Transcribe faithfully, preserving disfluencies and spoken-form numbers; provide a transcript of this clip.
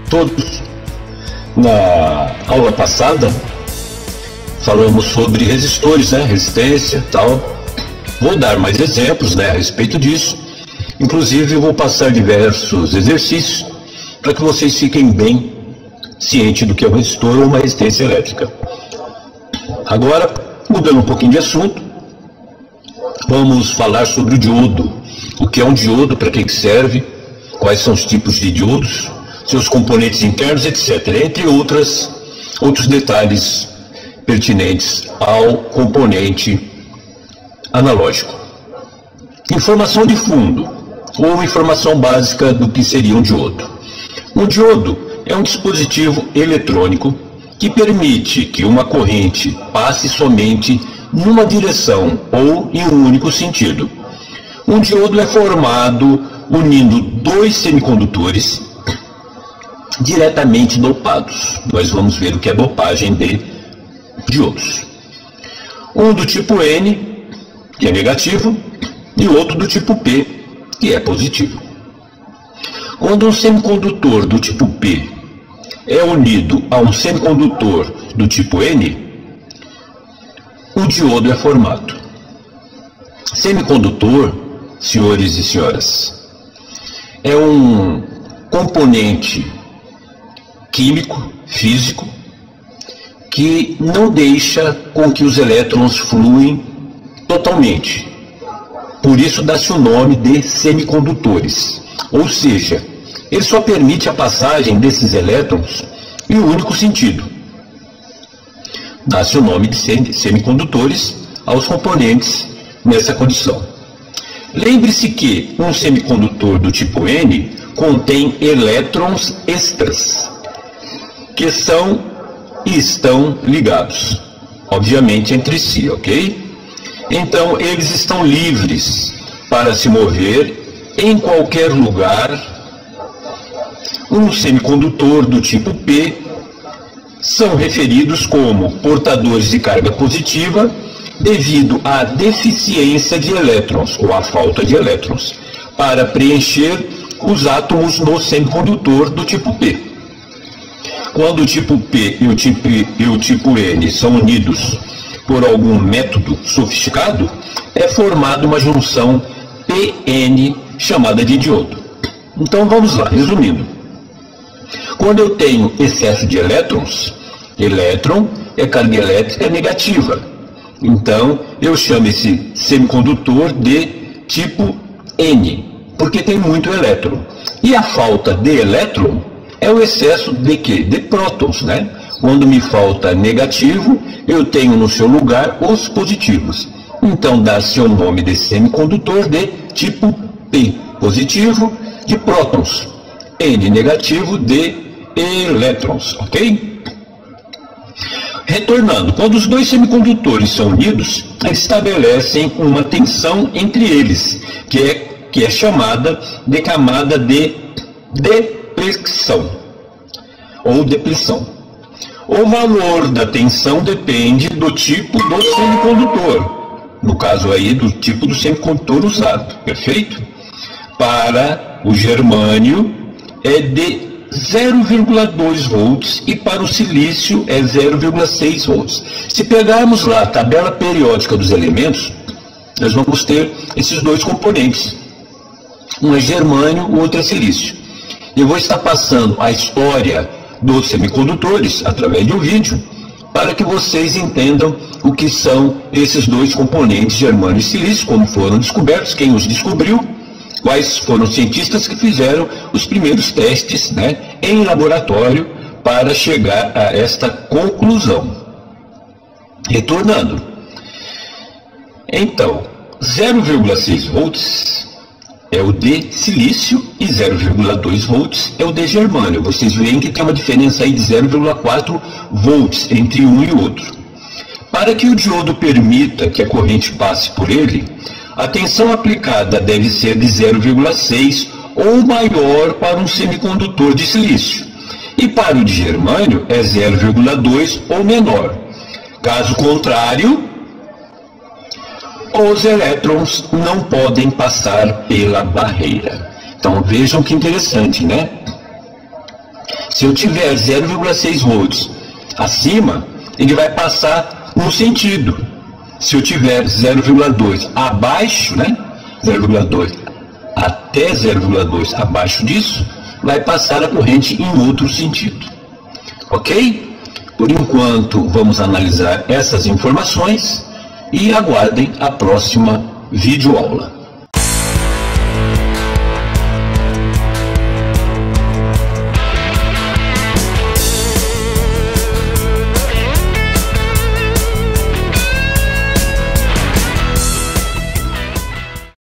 todos. Na aula passada falamos sobre resistores, né? Resistência, tal. Vou dar mais exemplos, né, a respeito disso. Inclusive vou passar diversos exercícios para que vocês fiquem bem cientes do que é um resistor ou uma resistência elétrica. Agora, mudando um pouquinho de assunto, vamos falar sobre o diodo. O que é um diodo, para que serve, quais são os tipos de diodos, seus componentes internos, etcétera. Entre outras, outros detalhes pertinentes ao componente analógico. Informação de fundo, ou informação básica do que seria um diodo. Um diodo é um dispositivo eletrônico que permite que uma corrente passe somente numa direção ou em um único sentido. Um diodo é formado unindo dois semicondutores diretamente dopados. Nós vamos ver o que é dopagem de diodos. Um do tipo N, que é negativo, e outro do tipo P, que é positivo. Quando um semicondutor do tipo P é unido a um semicondutor do tipo N, o diodo é formado. Semicondutor, senhores e senhoras, é um componente químico, físico, que não deixa com que os elétrons fluem totalmente. Por isso dá-se o nome de semicondutores. Ou seja, ele só permite a passagem desses elétrons em um único sentido. Dá-se o nome de semicondutores aos componentes nessa condição. Lembre-se que um semicondutor do tipo N contém elétrons extras, que são e estão ligados, obviamente, entre si, ok? Então, eles estão livres para se mover em qualquer lugar. Um semicondutor do tipo P são referidos como portadores de carga positiva devido à deficiência de elétrons, ou à falta de elétrons, para preencher os átomos no semicondutor do tipo P. Quando o tipo P e o tipo, e o tipo N são unidos por algum método sofisticado, é formada uma junção P N chamada de diodo. Então vamos lá, resumindo. Quando eu tenho excesso de elétrons, elétron é carga elétrica negativa. Então eu chamo esse semicondutor de tipo N, porque tem muito elétron. E a falta de elétron é o excesso de quê? De prótons, né? Quando me falta negativo, eu tenho no seu lugar os positivos. Então dá-se o nome de semicondutor de tipo P positivo de prótons, N negativo de elétrons, ok? Retornando, quando os dois semicondutores são unidos, eles estabelecem uma tensão entre eles, que é, que é chamada de camada de depressão ou depressão. O valor da tensão depende do tipo do semicondutor, no caso aí do tipo do semicondutor usado, perfeito? Para o germânio é de zero vírgula dois volts e para o silício é zero vírgula seis volts. Se pegarmos lá a tabela periódica dos elementos, nós vamos ter esses dois componentes. Um é germânio, o outro é silício. Eu vou estar passando a história dos semicondutores através de um vídeo para que vocês entendam o que são esses dois componentes, germânio e silício, como foram descobertos, quem os descobriu, quais foram os cientistas que fizeram os primeiros testes, né, em laboratório para chegar a esta conclusão. Retornando. Então, zero vírgula seis volts é o de silício e zero vírgula dois volts é o de germânio. Vocês veem que tem uma diferença aí de zero vírgula quatro volts entre um e outro. Para que o diodo permita que a corrente passe por ele, a tensão aplicada deve ser de zero vírgula seis ou maior para um semicondutor de silício. E para o de germânio é zero vírgula dois ou menor. Caso contrário, os elétrons não podem passar pela barreira. Então vejam que interessante, né? Se eu tiver zero vírgula seis volts acima, ele vai passar um sentido. Se eu tiver zero vírgula dois abaixo, né? zero vírgula dois até zero vírgula dois abaixo disso, vai passar a corrente em outro sentido. Ok? Por enquanto, vamos analisar essas informações e aguardem a próxima videoaula.